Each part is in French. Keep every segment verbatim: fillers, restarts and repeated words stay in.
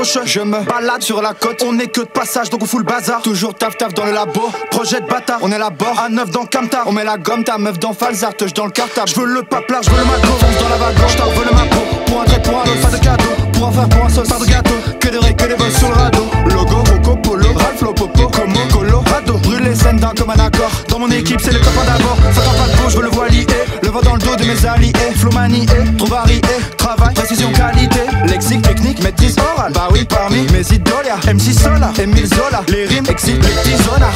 gauche, je me balade sur la côte. On est que de passage donc on fout le bazar. Toujours taf taf dans le labo, projet de bâtard. On est là bord, à neuf dans Camtar. On met la gomme, ta meuf dans Falzar, touche dans le cartable. Je veux le paplard, je veux le maco, fonce dans la wagon. Je t'en veux le mapo, pour un trait, pour un autre, pas de cadeau. Pour un frère, pour un sauce, pas de gâteau. Que des règles, que des boss sur le radeau. Logo, Rocco, Polo, Ralph, Lopopo, Como, Colo, Rado. Brûler scène d'un comme un accord. Dans mon équipe c'est le copain d'abord. Ça t'en pas de gauche, je veux le voilier. Le vent dans le dos de mes alliés. Flow manié, trop varié. Travail, précision, qualité. Lexique, technique, maîtrise orale. Bah oui, parmi mes idoles y'a M C Solar, Emile Zola. Les rimes excitent les petits zonards.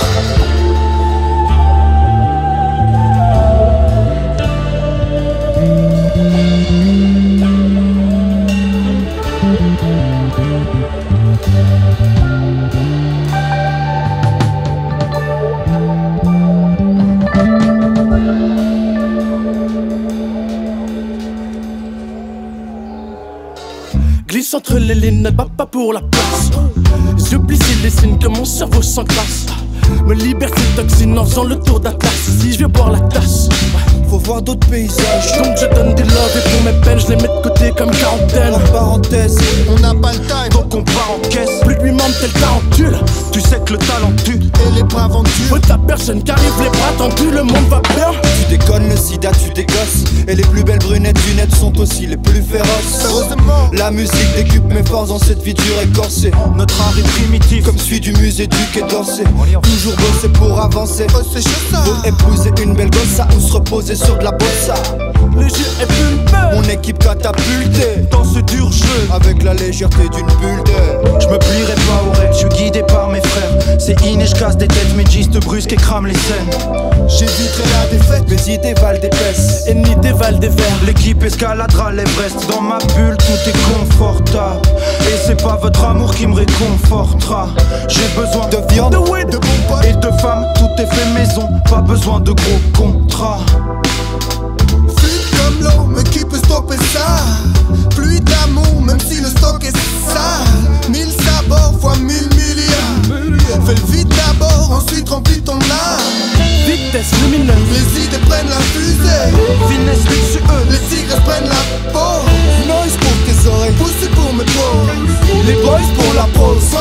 Glisse entre les lignes, ne bat pas pour la place. Les yeux plissés, les signes que mon cerveau s'enclasse. Me liberté toxine en faisant le tour d'Atlas. Si je viens boire la tasse, faut voir d'autres paysages. Donc je donne des love et pour mes peines je les mets de côté comme quarantaine. En parenthèse, on n'a pas le time, donc on part en caisse. Plus de huit membres tel tarentule. Tu sais que le talent tue et les bras vendus. Faut ta personne qui arrive les bras tendus, le monde va bien. Tu déconnes, le sida tu dégosses. Et les plus belles brunettes du net sont aussi les plus féroces. Heureusement, la musique décupe mes forces dans cette vie dure et corsée. Notre art est primitif comme celui du musée du Quai d'Orsay. Toujours bosser pour avancer. Veut épouser une belle gossa ou se reposer sur de la bossa. Les yeux est pulpeux. Mon équipe catapultée dans ce dur jeu avec la légèreté d'une bulle d'air. Je me plierai pas aux règles, je suis guidé par mes frères. C'est inné, je casse des têtes, mes G's te brusquent et crament les scènes. J'éviterai la défaite, mes idées valent des pestes. Ennemis dévalent des verres. L'équipe escaladera l'Everest. Dans ma bulle tout est confortable. Et c'est pas votre amour qui me réconfortera. J'ai besoin de viande, de weed, de bons potes et de femmes, tout est fait maison. Pas besoin de gros contrats. Fluide comme l'eau, mais qui peut stopper ça? Fluide d'amour, même si le stock est sale. Mille sabords fois mille milliards. Fais le vide d'abord, ensuite remplis ton âme. Vitesse lumineuse, les idées prennent la fusée. Finesse luxueuse, les tigres prennent la peau. Noise pour tes oreilles, poussé pour mes pros. Les boys pour la pause.